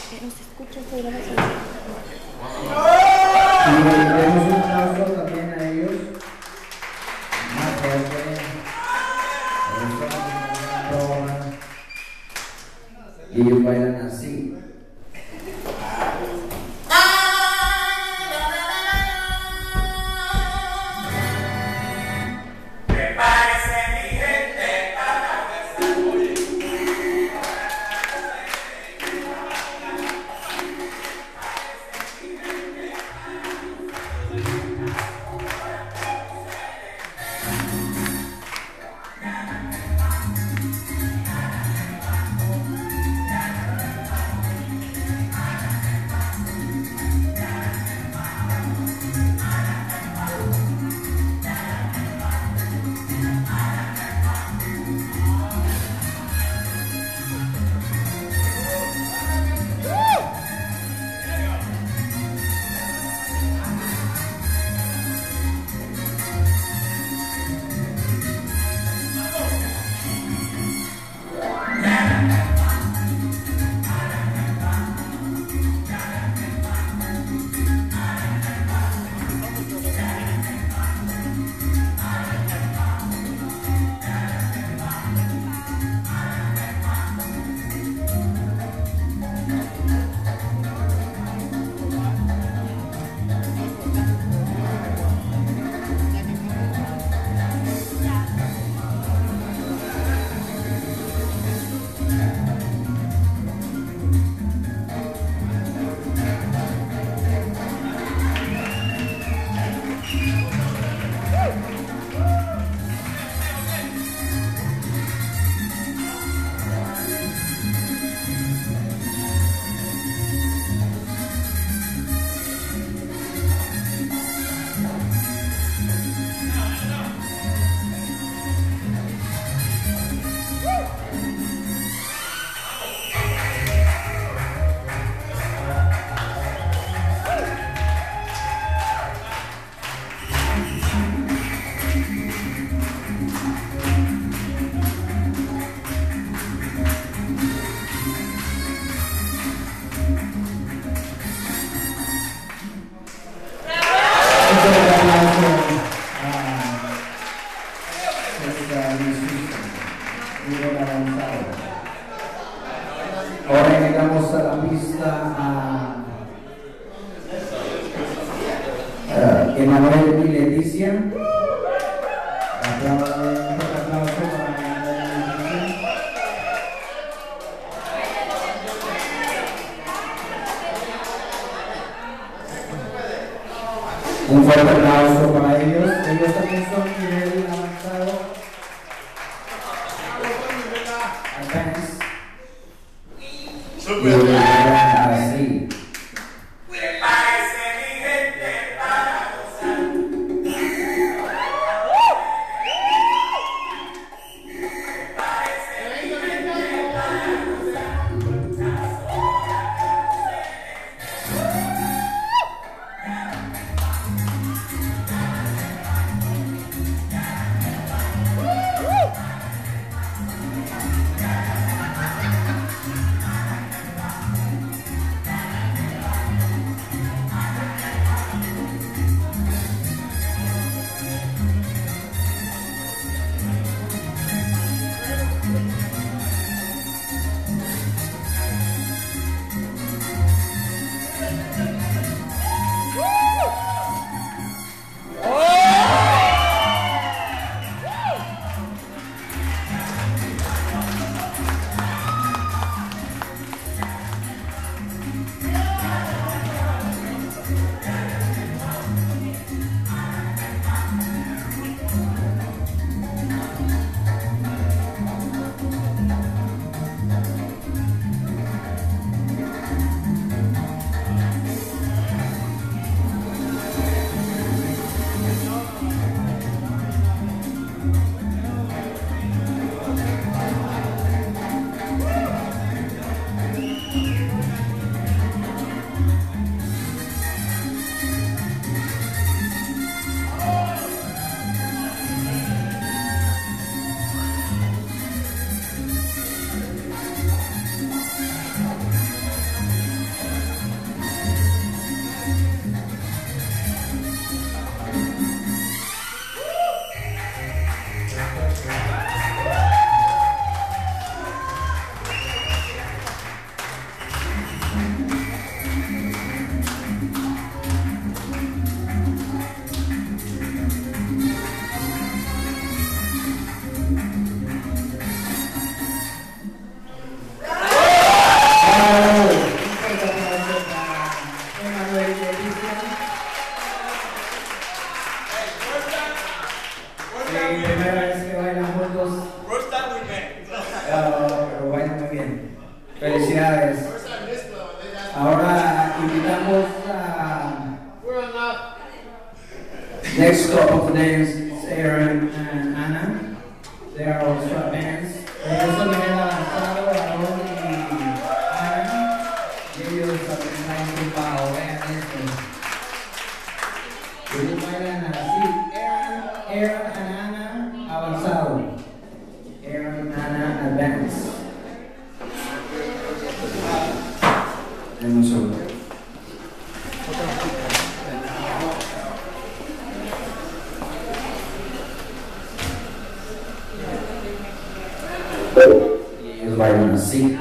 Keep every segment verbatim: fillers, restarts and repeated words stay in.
Que no se escucha esta grabación. Y le damos un aplauso también a ellos. Más fuerte. Y ellos bailan así. Ahora llegamos a la pista a uh, Emanuel y Leticia. Aplauso para un fuerte aplauso para ellos. Ellos también son nivel avanzado. Advance. Y así. Next couple to dance is Aaron and Anna. They are also advanced. Ellos son nivel avanzado, Aaron y Ana. Y ellos están tumbado, vean esto. Ellos bailan así. Aaron, Aaron and Anna avanzado. Aaron and Anna advanced. En un segundo. Y ellos bailan así.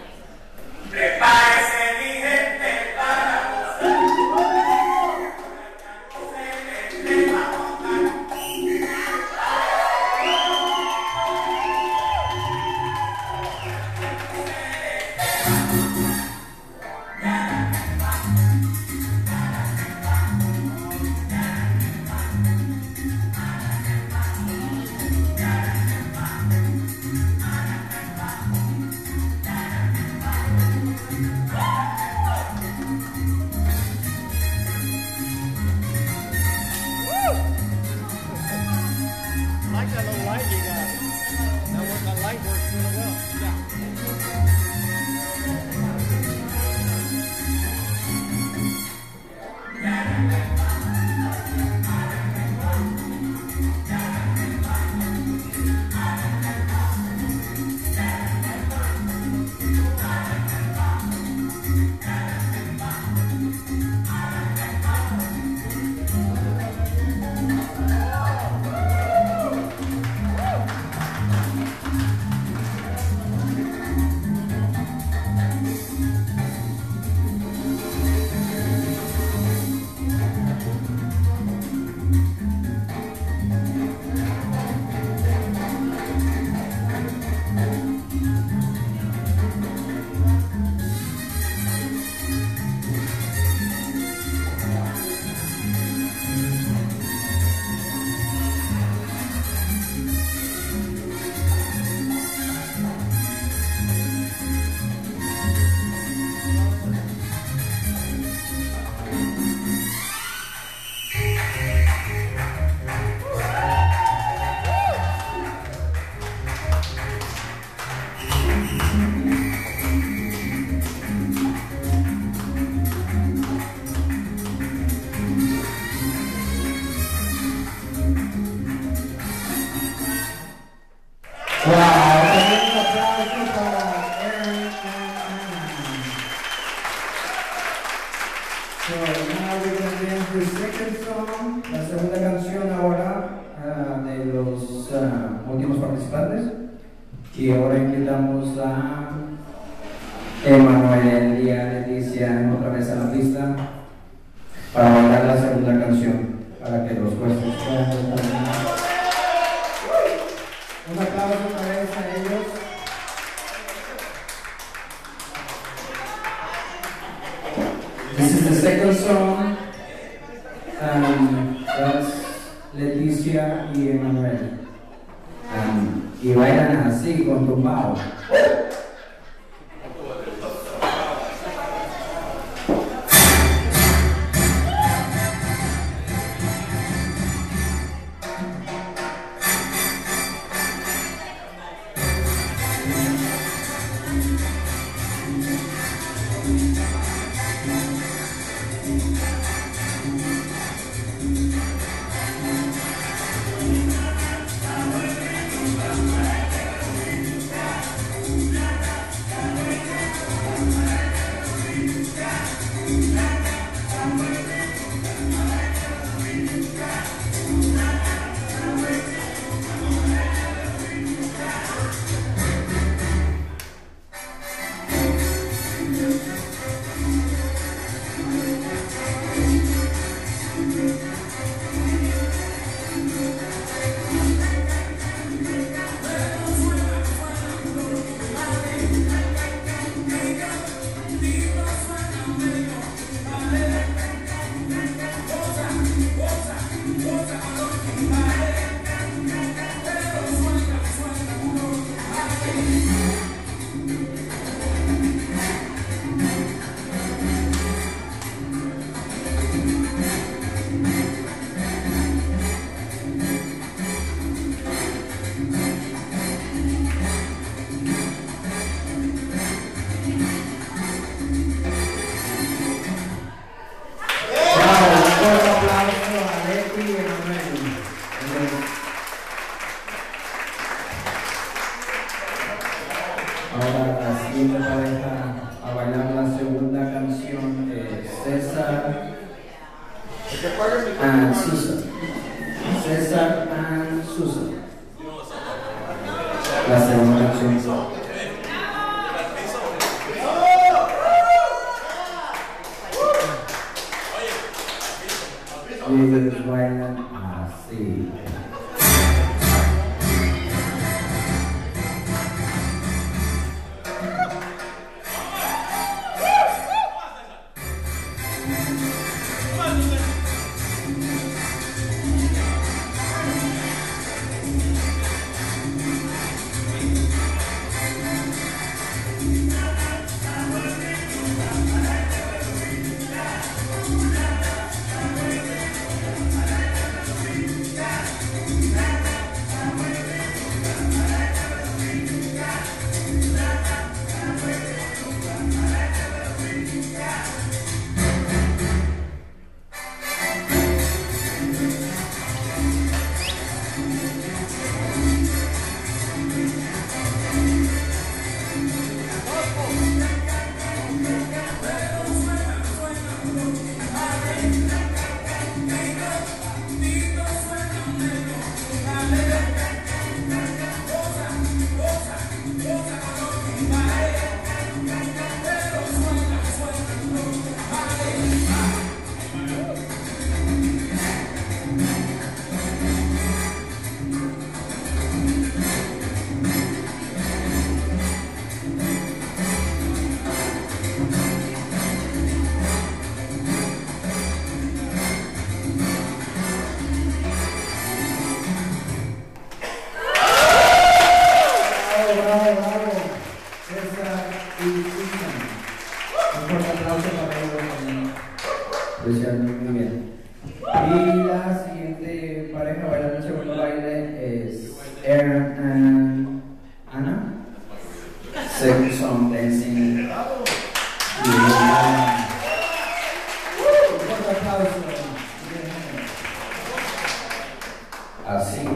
Y ahora invitamos a Emanuel y a Leticia otra vez a la pista para bailar la segunda canción, para que los jueces puedan terminar. Un aplauso otra vez a ellos. This is the second song. Um, that's Leticia y Emanuel. Um, y bailan así con tumbao. la segunda canción es César and Susan. César and Susan. La segunda canción. Y ellos bailan así. Muy bien. Y la siguiente pareja bailando el segundo baile es Aaron and Anna. Second song dancing. Yeah. Así.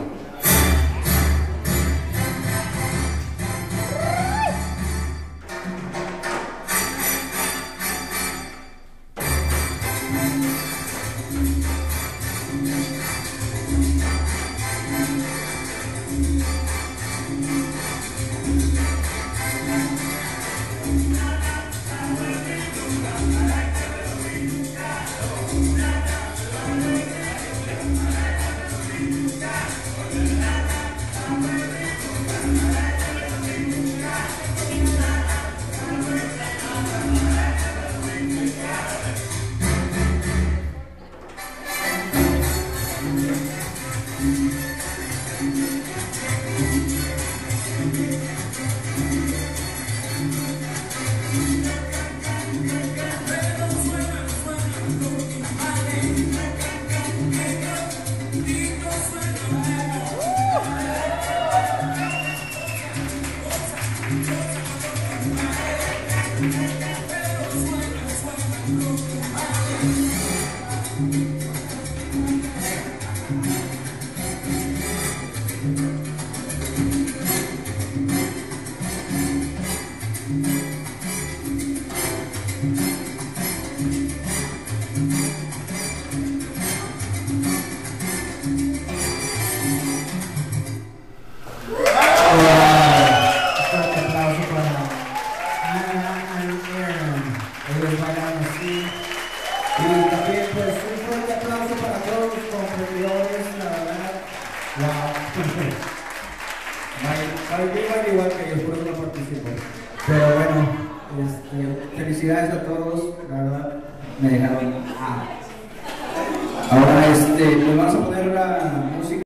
Igual que yo, por eso no participo. Pero bueno, este, felicidades a todos, la verdad, me dejaron. Ah. Ahora, este, nos vamos a poner la